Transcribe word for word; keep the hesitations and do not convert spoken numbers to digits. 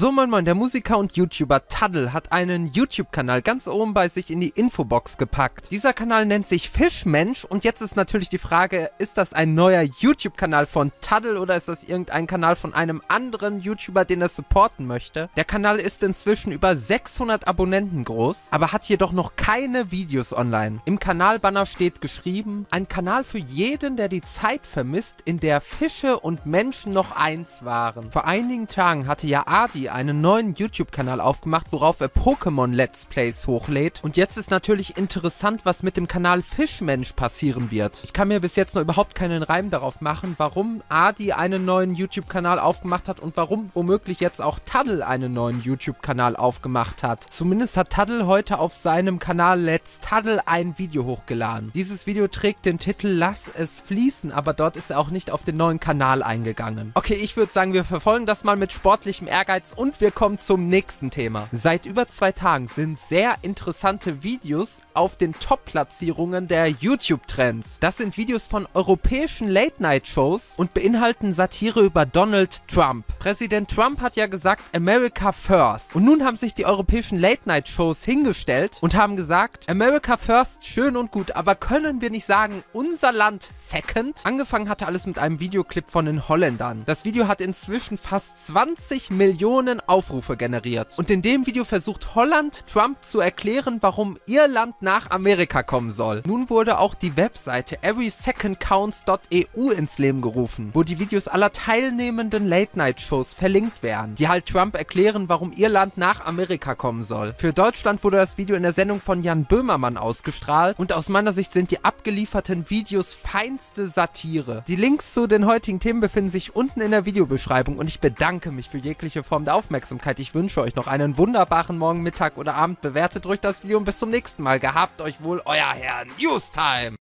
So moin moin, der Musiker und YouTuber Taddl hat einen YouTube-Kanal ganz oben bei sich in die Infobox gepackt. Dieser Kanal nennt sich Fischmensch und jetzt ist natürlich die Frage, ist das ein neuer YouTube-Kanal von Taddl oder ist das irgendein Kanal von einem anderen YouTuber, den er supporten möchte? Der Kanal ist inzwischen über sechshundert Abonnenten groß, aber hat jedoch noch keine Videos online. Im Kanalbanner steht geschrieben, ein Kanal für jeden, der die Zeit vermisst, in der Fische und Menschen noch eins waren. Vor einigen Tagen hatte ja Adi einen neuen YouTube-Kanal aufgemacht, worauf er Pokémon-Let's Plays hochlädt. Und jetzt ist natürlich interessant, was mit dem Kanal Fischmensch passieren wird. Ich kann mir bis jetzt noch überhaupt keinen Reim darauf machen, warum Adi einen neuen YouTube-Kanal aufgemacht hat und warum womöglich jetzt auch Taddl einen neuen YouTube-Kanal aufgemacht hat. Zumindest hat Taddl heute auf seinem Kanal Let's Taddl ein Video hochgeladen. Dieses Video trägt den Titel Lass es fließen, aber dort ist er auch nicht auf den neuen Kanal eingegangen. Okay, ich würde sagen, wir verfolgen das mal mit sportlichem Ehrgeiz und wir kommen zum nächsten Thema. Seit über zwei Tagen sind sehr interessante Videos auf den Top-Platzierungen der YouTube-Trends. Das sind Videos von europäischen Late-Night-Shows und beinhalten Satire über Donald Trump. Präsident Trump hat ja gesagt, America First. Und nun haben sich die europäischen Late-Night-Shows hingestellt und haben gesagt, America First, schön und gut, aber können wir nicht sagen, unser Land Second? Angefangen hatte alles mit einem Videoclip von den Holländern. Das Video hat inzwischen fast zwanzig Millionen Aufrufe generiert. Und in dem Video versucht Holland Trump zu erklären, warum ihr Land nach Amerika kommen soll. Nun wurde auch die Webseite every second counts dot e u ins Leben gerufen, wo die Videos aller teilnehmenden Late-Night-Shows verlinkt werden, die halt Trump erklären, warum ihr Land nach Amerika kommen soll. Für Deutschland wurde das Video in der Sendung von Jan Böhmermann ausgestrahlt und aus meiner Sicht sind die abgelieferten Videos feinste Satire. Die Links zu den heutigen Themen befinden sich unten in der Videobeschreibung und ich bedanke mich für jegliche Form der Aufmerksamkeit. Ich wünsche euch noch einen wunderbaren Morgen, Mittag oder Abend. Bewertet ruhig das Video und bis zum nächsten Mal. Gehabt euch wohl, euer Herr Newstime.